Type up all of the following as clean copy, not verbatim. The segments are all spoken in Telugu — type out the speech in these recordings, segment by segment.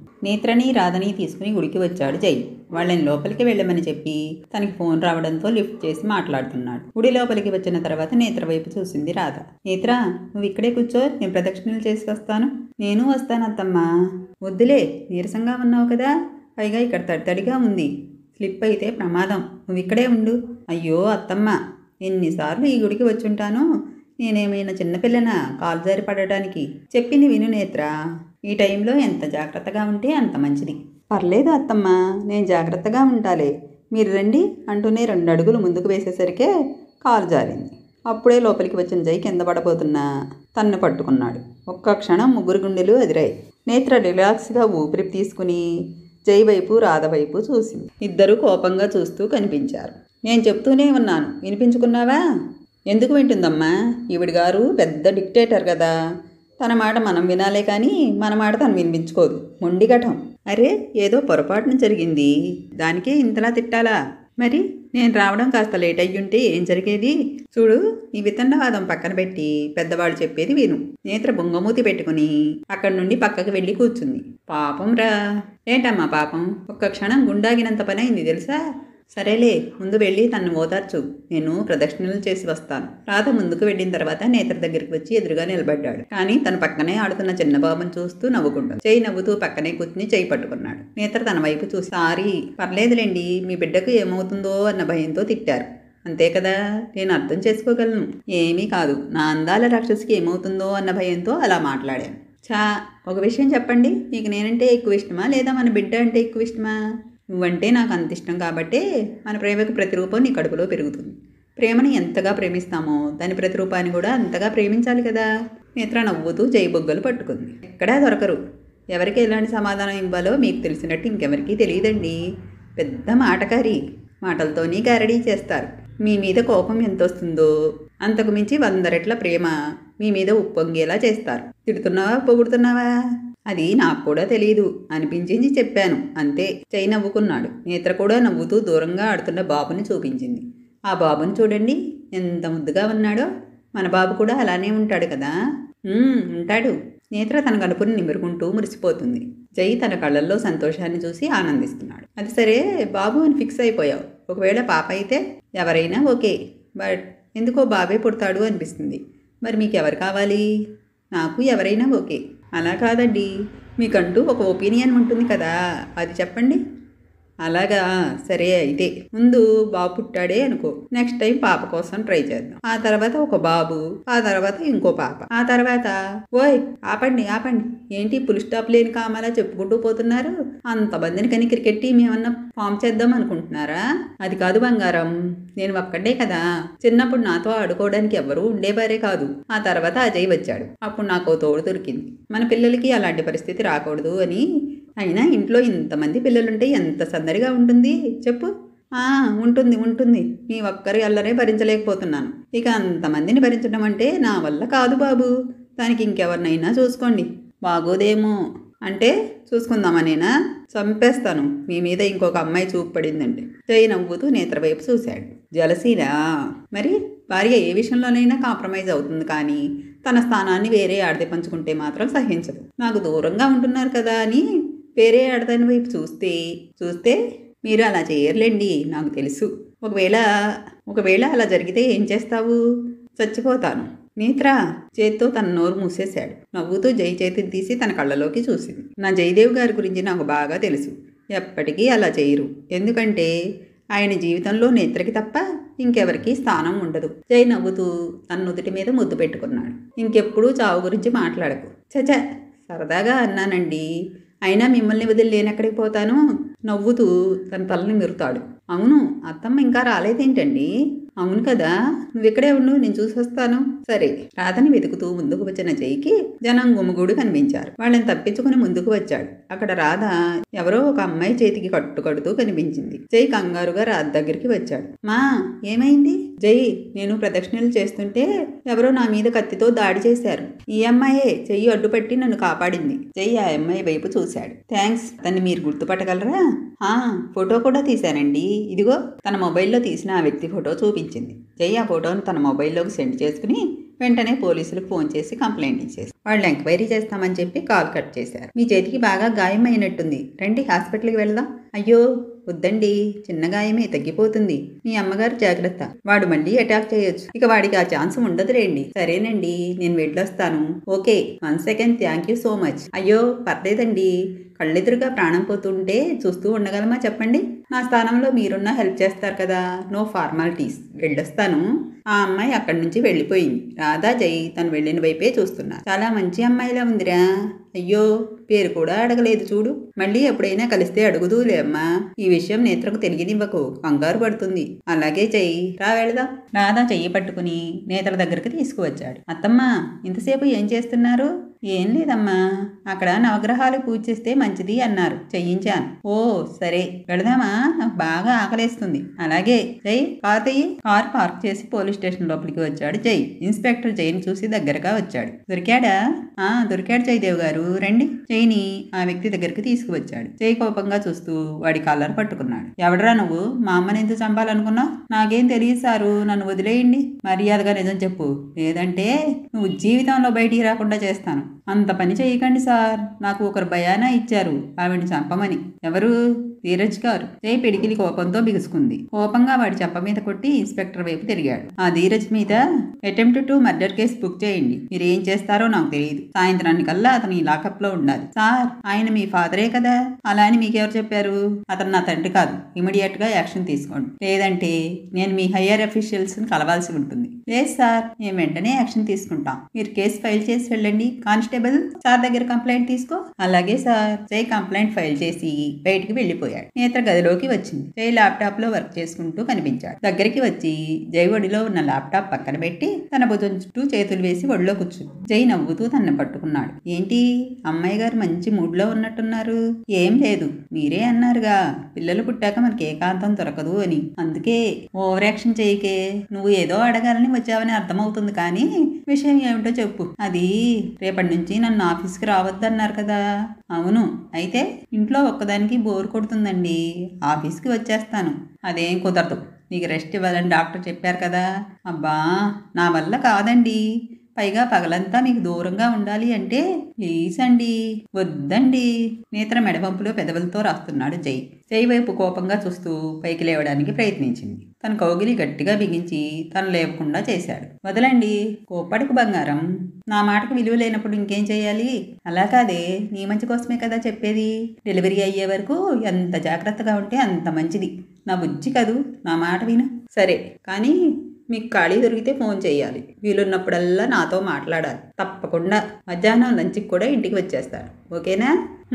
నేత్రని రాధని తీసుకుని గుడికి వచ్చాడు జై. వాళ్ళని లోపలికి వెళ్ళమని చెప్పి తనకి ఫోన్ రావడంతో లిఫ్ట్ చేసి మాట్లాడుతున్నాడు. గుడి లోపలికి వచ్చిన తర్వాత నేత్ర వైపు చూసింది రాధ. నేత్ర, నువ్వు ఇక్కడే కూర్చో, నేను ప్రదక్షిణలు చేసి వస్తాను. నేను వస్తాను అత్తమ్మా. వద్దులే, నీరసంగా ఉన్నావు కదా, పైగా ఇక్కడ తడితడిగా ఉంది, స్లిప్ అయితే ప్రమాదం, నువ్వు ఇక్కడే ఉండు. అయ్యో అత్తమ్మ, ఎన్నిసార్లు ఈ గుడికి వచ్చుంటాను, నేనేమైనా చిన్నపిల్లనా కాలు జారి పడటానికి? చెప్పింది విను నేత్ర, ఈ టైంలో ఎంత జాగ్రత్తగా ఉంటే అంత మంచిది. పర్లేదు అత్తమ్మ, నేను జాగ్రత్తగా ఉంటాలే, మీరు రండి అంటూనే 2 అడుగులు ముందుకు వేసేసరికే కాలు జారింది. అప్పుడే లోపలికి వచ్చిన జై కింద పడబోతున్నా తన్ను పట్టుకున్నాడు. ఒక్క క్షణం 3 గుండెలు ఎదిరాయి. నేత్ర రిలాక్స్గా ఊపిరి తీసుకుని జై వైపు రాధ వైపు చూసింది. ఇద్దరూ కోపంగా చూస్తూ కనిపించారు. నేను చెప్తూనే ఉన్నాను, వినిపించుకున్నావా? ఎందుకు వింటుందమ్మా, ఈవిడ గారు పెద్ద డిక్టేటర్ కదా, తన మాట మనం వినాలే కానీ మన మాట తను వినిపించుకోదు, మొండిఘటం. అరే, ఏదో పొరపాటున జరిగింది, దానికే ఇంతలా తిట్టాలా? మరి నేను రావడం కాస్త లేట్ అయ్యుంటే ఏం జరిగేది? చూడు, నీ వితండవాదం పక్కన పెట్టి పెద్దవాళ్ళు చెప్పేది విను. నేత్ర బొంగమూతి పెట్టుకుని అక్కడి నుండి పక్కకి వెళ్ళి కూర్చుంది. పాపం రా. ఏంటమ్మా పాపం? ఒక్క క్షణం గుండాగినంత పని అయింది తెలుసా? సరేలే, ముందు వెళ్ళి తను ఓదార్చు, నేను ప్రదక్షిణలు చేసి వస్తాను. రాధ ముందుకు వెళ్ళిన తర్వాత నేత్ర దగ్గరికి వచ్చి ఎదురుగా నిలబడ్డాడు. కానీ తన పక్కనే ఆడుతున్న చిన్న బాబుని చూస్తూ నవ్వుకుంటుంది. చేయి నవ్వుతూ పక్కనే కూర్చుని చేయి పట్టుకున్నాడు. నేత్ర తన వైపు చూసి, సారీ, పర్లేదులేండి, మీ బిడ్డకు ఏమవుతుందో అన్న భయంతో తిట్టారు, అంతే కదా, నేను అర్థం చేసుకోగలను. ఏమీ కాదు, నా అందాల రాక్షసికి ఏమవుతుందో అన్న భయంతో అలా మాట్లాడాను. ఒక విషయం చెప్పండి, మీకు నేనంటే ఎక్కువ ఇష్టమా లేదా మన బిడ్డ అంటే ఎక్కువ ఇష్టమా? నువ్వంటే నాకు అంత ఇష్టం కాబట్టే మన ప్రేమకు ప్రతిరూపం నీ కడుపులో పెరుగుతుంది. ప్రేమని ఎంతగా ప్రేమిస్తామో దాని ప్రతిరూపాన్ని కూడా అంతగా ప్రేమించాలి కదా. నేత్ర నవ్వుతూ జై బొగ్గలు పట్టుకుంది. ఎక్కడా దొరకరు, ఎవరికి ఎలాంటి సమాధానం ఇవ్వాలో మీకు తెలిసినట్టు ఇంకెవరికీ తెలియదండి. పెద్ద మాటకారి, మాటలతోనే గారడీ చేస్తారు. మీ మీద కోపం ఎంత వస్తుందో అంతకు మించి 100 రెట్ల ప్రేమ మీ మీద ఉప్పొంగేలా చేస్తారు. తిడుతున్నావా, పొగుడుతున్నావా? అది నాకు కూడా తెలియదు, అనిపించింది చెప్పాను, అంతే. చై నవ్వుకున్నాడు. నేత్ర కూడా నవ్వుతూ దూరంగా ఆడుతున్న బాబుని చూపించింది. ఆ బాబుని చూడండి, ఎంత ముద్దుగా ఉన్నాడో. మన బాబు కూడా అలానే ఉంటాడు కదా? ఉంటాడు. నేత్ర తన కడుపుని నిమురుకుంటూ మురిసిపోతుంది. జై తన కళ్ళల్లో సంతోషాన్ని చూసి ఆనందిస్తున్నాడు. అది సరే, బాబు అని ఫిక్స్ అయిపోయావు. ఒకవేళ పాప అయితే ఎవరైనా ఓకే, బట్ ఎందుకో బాబే పుడతాడు అనిపిస్తుంది. మరి మీకు ఎవరు కావాలి? నాకు ఎవరైనా ఓకే. అలా కాదండి, మీకంటూ ఒక ఒపీనియన్ ఉంటుంది కదా, అది చెప్పండి. అలాగా, సరే అయితే ముందు బాబు పుట్టాడే అనుకో, నెక్స్ట్ టైం పాప కోసం ట్రై చేద్దాం. ఆ తర్వాత ఒక బాబు, ఆ తర్వాత ఇంకో పాప, ఆ తర్వాత ఓయ్ ఆపండి ఆపండి, ఏంటి ఫుల్ స్టాప్ లేని కామాలా చెప్పుకుంటూ పోతున్నారు? అంతమందిని కని క్రికెట్ టీం ఏమన్నా ఫామ్ చేద్దాం అనుకుంటున్నారా? అది కాదు బంగారం, నేను ఒక్కడే కదా, చిన్నప్పుడు నాతో ఆడుకోవడానికి ఎవరూ ఉండేవారే కాదు. ఆ తర్వాత అజయ్ వచ్చాడు, అప్పుడు నాకు తోడు దొరికింది. మన పిల్లలకి అలాంటి పరిస్థితి రాకూడదు అని. అయినా ఇంట్లో ఇంతమంది పిల్లలుంటే ఎంత సందడిగా ఉంటుంది చెప్పు. ఉంటుంది ఉంటుంది, మీ ఒక్కరి అల్లరే భరించలేకపోతున్నాను. ఇక అంతమందిని భరించడం అంటే నా వల్ల కాదు బాబు. దానికి ఇంకెవరినైనా చూసుకోండి. బాగోదేమో అంటే చూసుకుందామనేనా? చంపేస్తాను మీ మీద ఇంకొక అమ్మాయి చూపు పడిందంటే. జై నవ్వుతూ నేత్ర వైపు చూశాడు. జలసీనా? మరి భార్య ఏ విషయంలోనైనా కాంప్రమైజ్ అవుతుంది, కానీ తన స్థానాన్ని వేరే ఆడది పంచుకుంటే మాత్రం సహించదు. నాకు దూరంగా ఉంటున్నారు కదా అని వేరే ఆడదాని వైపు చూస్తే మీరు అలా చేయర్లేండి, నాకు తెలుసు. ఒకవేళ అలా జరిగితే ఏం చేస్తావు? చచ్చిపోతాను. నేత్ర చేత్తో తన నోరు మూసేశాడు. నవ్వుతూ జై చేతిని తీసి తన కళ్ళలోకి చూసింది. నా జయదేవ్ గారి గురించి నాకు బాగా తెలుసు. ఎప్పటికీ అలా చేయరు, ఎందుకంటే ఆయన జీవితంలో నేత్రకి తప్ప ఇంకెవరికి స్థానం ఉండదు. జై నవ్వుతూ తన నుదుటి మీద ముద్దు పెట్టుకున్నాడు. ఇంకెప్పుడూ చావు గురించి మాట్లాడకు. చచ, సరదాగా అన్నానండి, అయినా మిమ్మల్ని వదిలి నేనెక్కడికి పోతాను? నవ్వుతూ తన తలని మెరుతాడు. అవును, అత్తమ్మ ఇంకా రాలేదేంటండి? అవును కదా, నువ్వు ఇక్కడే ఉండు, నేను చూసి వస్తాను. సరే. రాధని వెతుకుతూ ముందుకు వచ్చిన జైకి జనం గుమిగూడు కనిపించారు. వాళ్ళని తప్పించుకుని ముందుకు వచ్చాడు. అక్కడ రాధ ఎవరో ఒక అమ్మాయి చేతికి కట్టుకడుతూ కనిపించింది. జై కంగారుగా రాధ దగ్గరికి వచ్చాడు. మా, ఏమైంది? జై, నేను ప్రదక్షిణలు చేస్తుంటే ఎవరో నా మీద కత్తితో దాడి చేశారు. ఈ అమ్మాయే చెయ్యి అడ్డుపట్టి నన్ను కాపాడింది. జై ఆ అమ్మాయి వైపు చూశాడు. థ్యాంక్స్. తన్ని మీరు గుర్తుపట్టగలరా? ఫోటో కూడా తీశానండి, ఇదిగో. తన మొబైల్లో తీసిన ఆ వ్యక్తి ఫోటో చూపించింది. జై ఆ ఫోటోను తన మొబైల్లోకి సెండ్ చేసుకుని వెంటనే పోలీసులకు ఫోన్ చేసి కంప్లైంట్ ఇచ్చేసి వాళ్ళు ఎంక్వైరీ చేస్తామని చెప్పి కాల్ కట్ చేశారు. మీ చేతికి బాగా గాయం అయినట్టుంది, రండి హాస్పిటల్కి వెళ్దాం. అయ్యో వద్దండి, చిన్న గాయమే, తగ్గిపోతుంది. మీ అమ్మగారు జాగ్రత్త, వాడు మళ్ళీ అటాక్ చేయొచ్చు, ఇక వాడికి ఆ ఛాన్స్ ఉండదులేండి. సరేనండి, నేను వెళ్ళొస్తాను. Okay, 1 second, thank you so much. అయ్యో పర్లేదండి, కళ్ళెదురుగా ప్రాణం పోతుంటే చూస్తూ ఉండగలమా చెప్పండి? నా స్థానంలో మీరున్నా హెల్ప్ చేస్తారు కదా, నో ఫార్మాలిటీస్, వెళ్ళొస్తాను. ఆ అమ్మాయి అక్కడి నుంచి వెళ్ళిపోయింది. రాధా, జై తను వెళ్ళిన వైపే చూస్తున్నారు. చాలా మంచి అమ్మాయిలా ఉందిరా. అయ్యో పేరు కూడా అడగలేదు చూడు. మళ్ళీ ఎప్పుడైనా కలిస్తే అడుగుదూలే అమ్మా. ఈ విషయం నేత్రకు తెలియనివ్వకు, కంగారు పడుతుంది. అలాగే చెయ్యి, రా వెళదాం. రాధా చెయ్యి పట్టుకుని నేత్ర దగ్గరికి తీసుకువచ్చాడు. అత్తమ్మ, ఇంతసేపు ఏం చేస్తున్నారు? ఏం లేదమ్మా, అక్కడ నవగ్రహాలు పూజ చేస్తే మంచిది అన్నారు, చెయ్యించాను. ఓ సరే, వెళదామా? నాకు బాగా ఆకలేస్తుంది. అలాగే జై, కార్ తీయి. కార్ పార్క్ చేసి పోలీస్ స్టేషన్ లోపలికి వచ్చాడు జై. ఇన్స్పెక్టర్ జైని చూసి దగ్గరగా వచ్చాడు. దొరికాడా? దొరికాడు జయదేవ్ గారు, రండి. జైని ఆ వ్యక్తి దగ్గరికి తీసుకువచ్చాడు. జై కోపంగా చూస్తూ వాడి కాలర్ పట్టుకున్నాడు. ఎవడరా నువ్వు? మా అమ్మని ఎందుకు చంపాలనుకున్నావు? నాకేం తెలియదు సారు, నన్ను వదిలేయండి. మర్యాదగా నిజం చెప్పు, లేదంటే నువ్వు జీవితంలో బయటికి రాకుండా చేస్తాను. అంత పని చేయకండి సార్, నాకు ఒకరు భయానా ఇచ్చారు ఆవిడ్ని చంపమని. ఎవరు? ధీరజ్ గారు. జై పిడికిలి కోపంతో బిగుసుకుంది. కోపంగా వాడి చెంప మీద కొట్టి ఇన్స్పెక్టర్ వైపు తిరిగాడు. ఆ ధీరజ్ మీద attempt to murder case book చేయండి. మీరు ఏం చేస్తారో నాకు తెలియదు. సాయంత్రానికల్లా అతను ఈ లాకప్ లో ఉండాలి. సార్, ఆయన మీ ఫాదరే కదా? అలా అని మీకెవరు చెప్పారు? అతను నా తండ్రి కాదు. ఇమీడియట్ గా యాక్షన్ తీసుకోండి, లేదంటే నేను మీ హయ్యర్ అఫీషియల్స్ ని కలవాల్సి ఉంటుంది. లేదు సార్, మేము వెంటనే యాక్షన్ తీసుకుంటాం. మీరు కేసు ఫైల్ చేసి వెళ్ళండి. కానిస్టేబుల్, సార్ దగ్గర కంప్లైంట్ తీసుకో. అలాగే సార్. జై కంప్లైంట్ ఫైల్ చేసి బయటికి వెళ్ళిపోయాడు. నేత్ర గదిలోకి వచ్చింది. జై ల్యాప్టాప్ లో వర్క్ చేసుకుంటూ కనిపించాడు. దగ్గరికి వచ్చి జై ఒడిలో ఉన్న ల్యాప్టాప్ పక్కన పెట్టి తన భుజం చుట్టూ చేతులు వేసి ఒడిలో కూర్చుంది. జై నవ్వుతూ తనని పట్టుకున్నాడు. ఏంటి, అమ్మాయి గారు మంచి మూడ్ లో ఉన్నట్టున్నారు? ఏం లేదు, మీరే అన్నారుగా పిల్లలు పుట్టాక మనకి ఏకాంతం దొరకదు అని. అందుకే ఓవర్ యాక్షన్ చేయకే. నువ్వు ఏదో అడగాలని వచ్చావని అర్థమవుతుంది, కానీ విషయం ఏమిటో చెప్పు. అది రేపటి నుంచి నన్ను ఆఫీస్కి రావద్దన్నారు కదా? అవును. అయితే ఇంట్లో ఒక్కదానికి బోర్ కొడుతుందండి, ఆఫీస్కి వచ్చేస్తాను. అదేం కుదరదు, నీకు రెస్ట్ ఇవ్వాలని డాక్టర్ చెప్పారు కదా. అబ్బా, నా వల్ల కాదండి. పైగా పగలంతా మీకు దూరంగా ఉండాలి అంటే ప్లీజ్ అండి. వద్దండి. నేత్ర మెడవంపులో పెదవులతో రాస్తున్నాడు జై. జై వైపు కోపంగా చూస్తూ పైకి లేవడానికి ప్రయత్నించింది. తన కౌగిలి గట్టిగా బిగించి తను లేవకుండా చేశాడు. వదలండి, కోప్పడికి బంగారం. నా మాటకు విలువ లేనప్పుడు ఇంకేం చేయాలి? అలా కాదే, నీ మంచి కోసమే కదా చెప్పేది. డెలివరీ అయ్యే వరకు ఎంత జాగ్రత్తగా ఉంటే అంత మంచిది. నా బుజ్జి కదూ, నా మాట విను. సరే, కానీ మీకు ఖాళీ దొరికితే ఫోన్ చేయాలి. వీలున్నప్పుడల్లా నాతో మాట్లాడాలి. తప్పకుండా మధ్యాహ్నం లంచ్కి కూడా ఇంటికి వచ్చేస్తాను. ఓకేనా?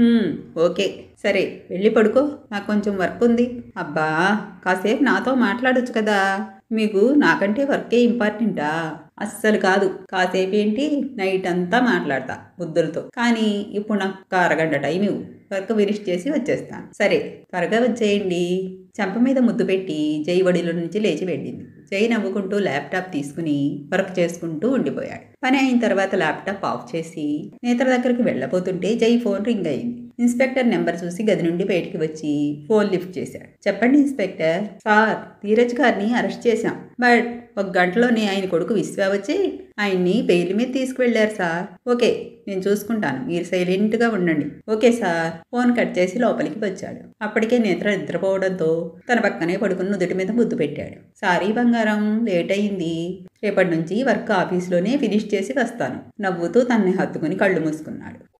ఓకే. సరే, వెళ్ళి పడుకో, నాకు కొంచెం వర్క్ ఉంది. అబ్బా, కాసేపు నాతో మాట్లాడొచ్చు కదా. మీకు నాకంటే వర్కే ఇంపార్టెంటా? అస్సలు కాదు. కాసేపు ఏంటి, నైట్ అంతా మాట్లాడతా బుద్ధులతో. కానీ ఇప్పుడు నాకు ఒక అరగంట టైం ఇవ్వు, వర్క్ ఫినిష్ చేసి వచ్చేస్తాను. సరే, త్వరగా వచ్చేయండి. చెంప మీద ముద్దు పెట్టి జై ఒడిలో నుంచి లేచి వెళ్ళింది. జై నవ్వుకుంటూ ల్యాప్టాప్ తీసుకుని వర్క్ చేసుకుంటూ ఉండిపోయాడు. పని అయిన తర్వాత ల్యాప్టాప్ ఆఫ్ చేసి నేత్ర దగ్గరికి వెళ్ళబోతుంటే జై ఫోన్ రింగ్ అయింది. ఇన్స్పెక్టర్ నెంబర్ చూసి గది నుండి బయటికి వచ్చి ఫోన్ లిఫ్ట్ చేశాడు. చెప్పండి ఇన్స్పెక్టర్. సార్, ధీరజ్ గారిని అరెస్ట్ చేశాం, బట్ 1 గంటలోనే ఆయన కొడుకు విశ్వా వచ్చి ఆయన్ని బెయిల్ మీద తీసుకువెళ్ళారు సార్. ఓకే, నేను చూసుకుంటాను, మీరు సైలెంట్గా ఉండండి. Okay sir. ఫోన్ కట్ చేసి లోపలికి వచ్చాడు. అప్పటికే నేత్ర నిద్రపోవడంతో తన పక్కనే పడుకుని నుదుటి మీద ముద్దు పెట్టాడు. సారీ బంగారం, లేట్ అయింది. రేపటి నుంచి వర్క్ ఆఫీస్లోనే ఫినిష్ చేసి వస్తాను. నవ్వుతూ తనని హత్తుకుని కళ్ళు మూసుకున్నాడు.